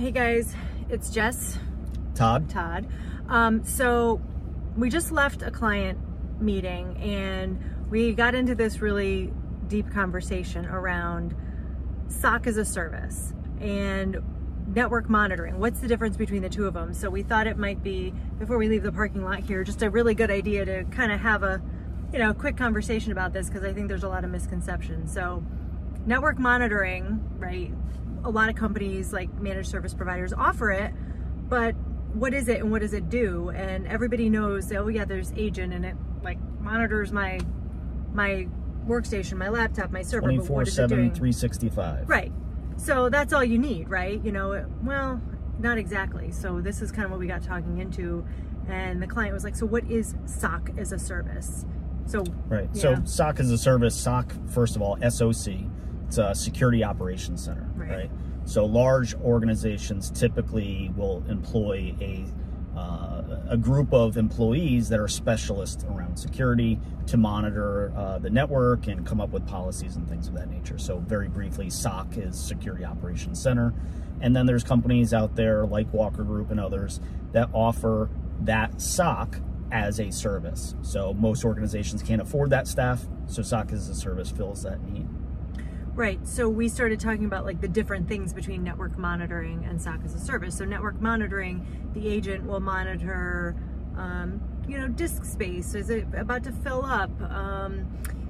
Hey guys, it's Jess. Todd. So we just left a client meeting and we got into this really deep conversation around SOC as a service and network monitoring. What's the difference between the two of them? So we thought it might be, before we leave the parking lot here, just a really good idea to kind of have a quick conversation about this, because I think there's a lot of misconceptions. So network monitoring, right? A lot of companies like managed service providers offer it, but what is it and what does it do? And everybody knows, oh yeah, there's agent and it like monitors my workstation, my laptop, my server, 24/7, but what is it doing? 365. Right. So that's all you need, right? Well, not exactly. So this is kind of what we got talking into, and the client was like, so what is SOC as a service? So right. Yeah. So SOC as a service, SOC, first of all, SOC, it's a security operations center, right? So large organizations typically will employ a group of employees that are specialists around security to monitor the network and come up with policies and things of that nature. So very briefly, SOC is Security Operations Center. And then there's companies out there like Walker Group and others that offer that SOC as a service. So most organizations can't afford that staff, so SOC as a service fills that need. Right. So we started talking about like the different things between network monitoring and SOC as a service. So network monitoring, the agent will monitor, disk space. Is it about to fill up? The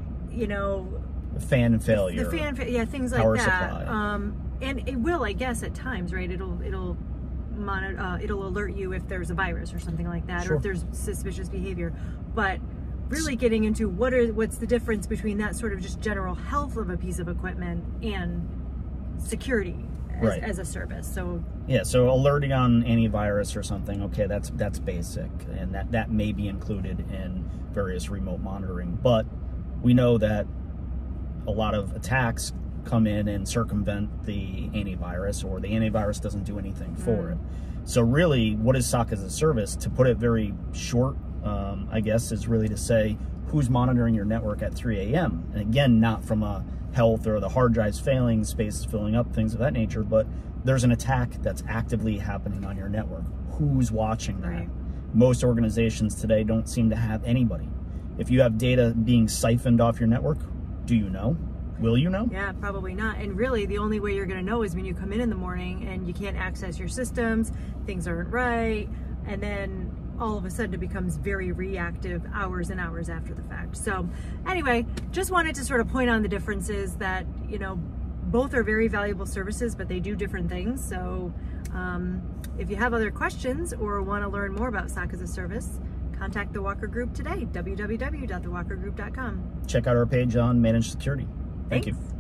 fan failure. The fan, yeah, things like power that. Supply. And it will, I guess, at times, right? It'll monitor. It'll alert you if there's a virus or something like that, Sure. or if there's suspicious behavior. But really getting into what's the difference between that sort of just general health of a piece of equipment and security as a service. So yeah, so alerting on antivirus or something, okay, that's basic, and that may be included in various remote monitoring. But we know that a lot of attacks come in and circumvent the antivirus, or the antivirus doesn't do anything for it. So really, what is SOC as a service? To put it very short, I guess, is really to say who's monitoring your network at 3 a.m. And again, not from a health or the hard drives failing, space is filling up, things of that nature, but there's an attack that's actively happening on your network. Who's watching that? Right. Most organizations today don't seem to have anybody. If you have data being siphoned off your network, do you know? Will you know? Yeah, probably not. And really, the only way you're going to know is when you come in the morning and you can't access your systems, things aren't right, and then all of a sudden it becomes very reactive hours and hours after the fact. So anyway, just wanted to sort of point on the differences that, both are very valuable services, but they do different things. So if you have other questions or want to learn more about SOC as a service, contact the Walker Group today, www.thewalkergroup.com. Check out our page on managed security. Thank Thanks. you.